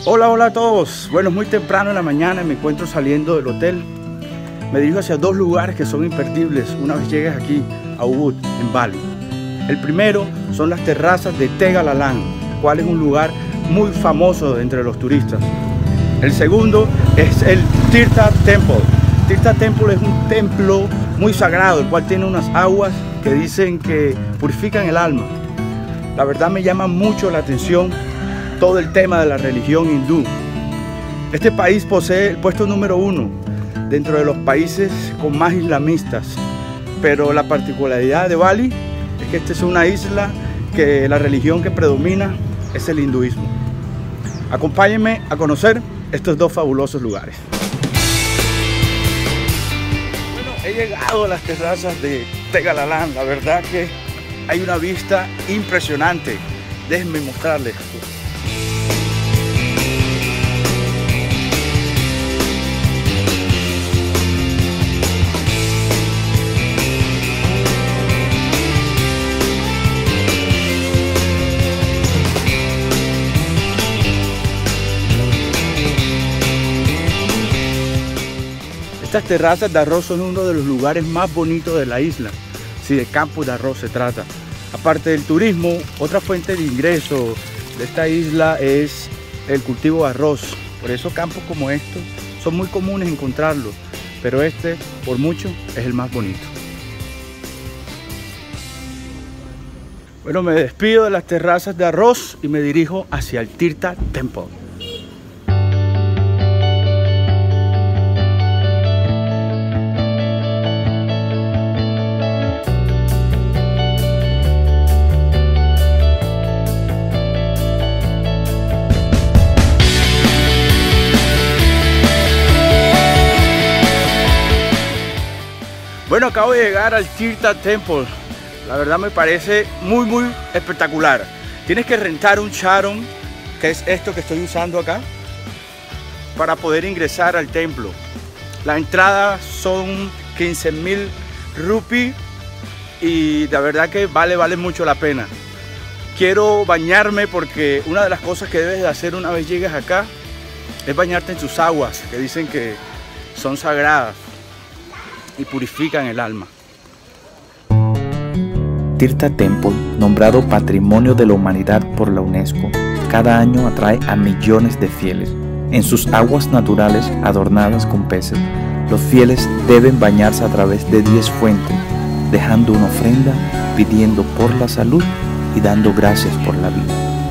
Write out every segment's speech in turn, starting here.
Hola, hola a todos. Bueno, es muy temprano en la mañana, me encuentro saliendo del hotel. Me dirijo hacia dos lugares que son imperdibles una vez llegues aquí a Ubud, en Bali. El primero son las terrazas de Tegalalang, cual es un lugar muy famoso entre los turistas. El segundo es el Tirtha Temple. Tirtha Temple es un templo muy sagrado, el cual tiene unas aguas que dicen que purifican el alma. La verdad me llama mucho la atención todo el tema de la religión hindú. Este país posee el puesto número 1 dentro de los países con más islamistas, pero la particularidad de Bali es que esta es una isla que la religión que predomina es el hinduismo. Acompáñenme a conocer estos dos fabulosos lugares. Bueno, he llegado a las terrazas de Tegalalang. La verdad que hay una vista impresionante. Déjenme mostrarles. Estas terrazas de arroz son uno de los lugares más bonitos de la isla, si de campos de arroz se trata. Aparte del turismo, otra fuente de ingreso de esta isla es el cultivo de arroz. Por eso campos como estos son muy comunes encontrarlos, pero este, por mucho, es el más bonito. Bueno, me despido de las terrazas de arroz y me dirijo hacia el Tirtha Temple. Bueno, acabo de llegar al Tirtha Temple. La verdad me parece muy espectacular. Tienes que rentar un charon, que es esto que estoy usando acá, para poder ingresar al templo. La entrada son 15,000 rupees y la verdad que vale mucho la pena. Quiero bañarme porque una de las cosas que debes de hacer una vez llegues acá es bañarte en sus aguas, que dicen que son sagradas y purifican el alma. Tirtha Temple, nombrado Patrimonio de la Humanidad por la UNESCO, cada año atrae a millones de fieles. En sus aguas naturales adornadas con peces, los fieles deben bañarse a través de 10 fuentes, dejando una ofrenda, pidiendo por la salud y dando gracias por la vida.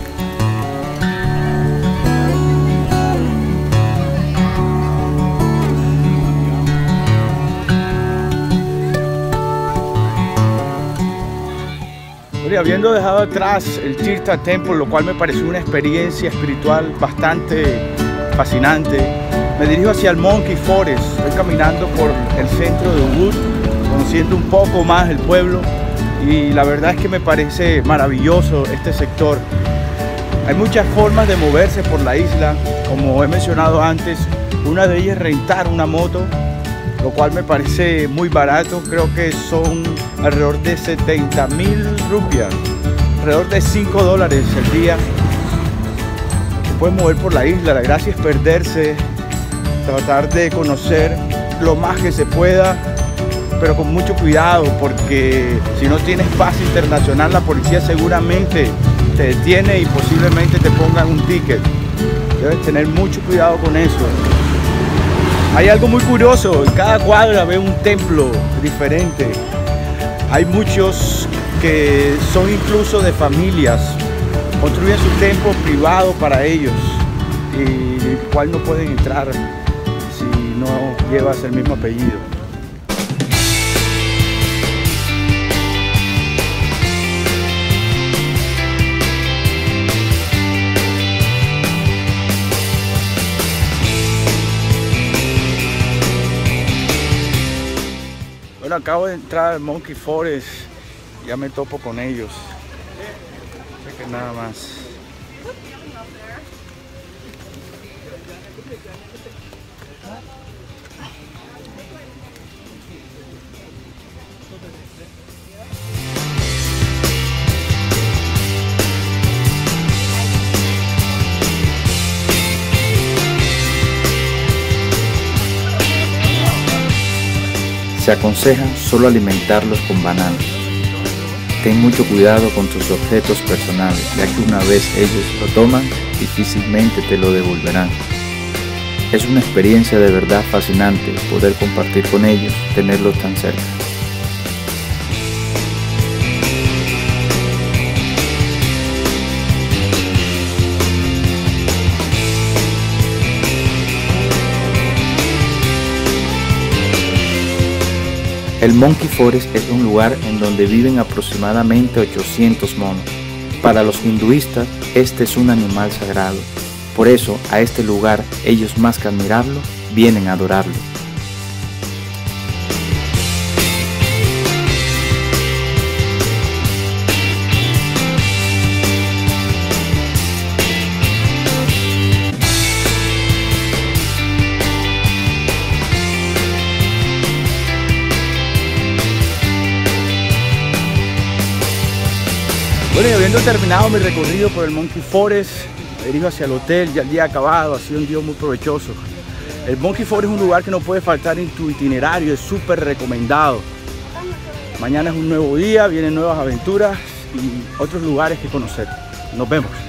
Habiendo dejado atrás el Tirtha Temple, lo cual me pareció una experiencia espiritual bastante fascinante, me dirijo hacia el Monkey Forest. Estoy caminando por el centro de Ubud, conociendo un poco más el pueblo, y la verdad es que me parece maravilloso este sector. Hay muchas formas de moverse por la isla, como he mencionado antes. Una de ellas es rentar una moto, lo cual me parece muy barato. Creo que son alrededor de 70,000 rupias, alrededor de $5 el día. Se puede mover por la isla. La gracia es perderse, tratar de conocer lo más que se pueda, pero con mucho cuidado, porque si no tienes pase internacional, la policía seguramente te detiene y posiblemente te pongan un ticket. Debes tener mucho cuidado con eso. Hay algo muy curioso, en cada cuadra veo un templo diferente. Hay muchos que son incluso de familias, construyen su templo privado para ellos, y el cual no pueden entrar si no llevas el mismo apellido. Bueno, acabo de entrar al Monkey Forest, ya me topo con ellos. Así que nada más. Se aconseja solo alimentarlos con bananas. Ten mucho cuidado con tus objetos personales, ya que una vez ellos lo toman, difícilmente te lo devolverán. Es una experiencia de verdad fascinante poder compartir con ellos, tenerlos tan cerca. El Monkey Forest es un lugar en donde viven aproximadamente 800 monos. Para los hinduistas, este es un animal sagrado. Por eso, a este lugar, ellos más que admirarlo, vienen a adorarlo. Bueno, y habiendo terminado mi recorrido por el Monkey Forest, me dirijo hacia el hotel, ya el día acabado, ha sido un día muy provechoso. El Monkey Forest es un lugar que no puede faltar en tu itinerario, es súper recomendado. Mañana es un nuevo día, vienen nuevas aventuras y otros lugares que conocer. Nos vemos.